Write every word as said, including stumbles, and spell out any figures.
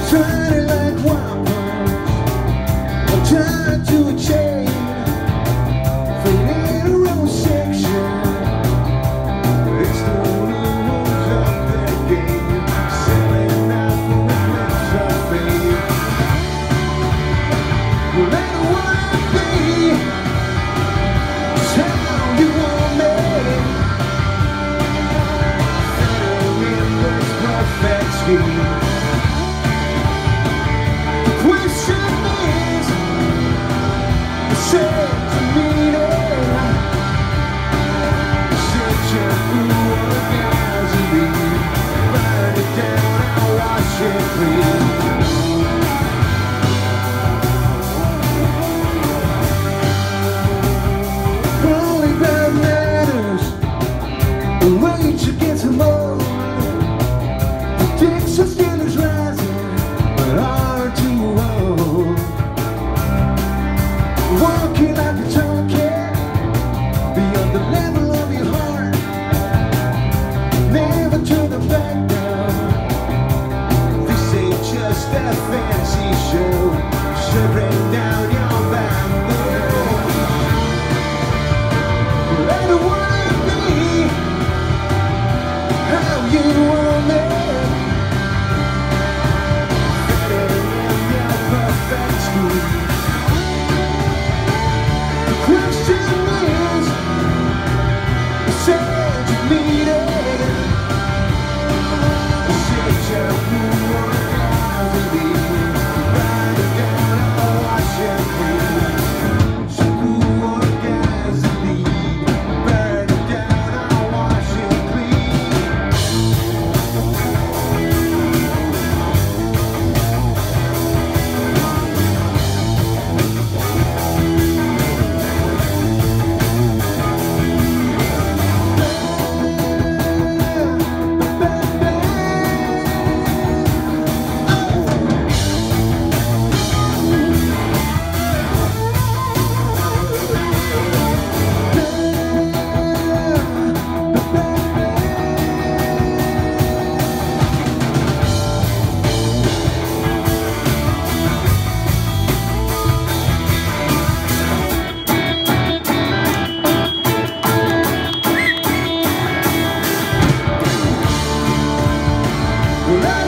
Shining like wipers, I'm trying to achieve fading around section. It's the rules of the game, selling out for the place of fame. Well, I don't wanna be just how you want me. Fitting in this perfect scheme. Walking like a junkie, beyond the level of your heart, never turn the back down. This ain't just a fancy show, shutting down your bamboo. But I don't wanna be how you want me, fitting in your perfect scheme. Well,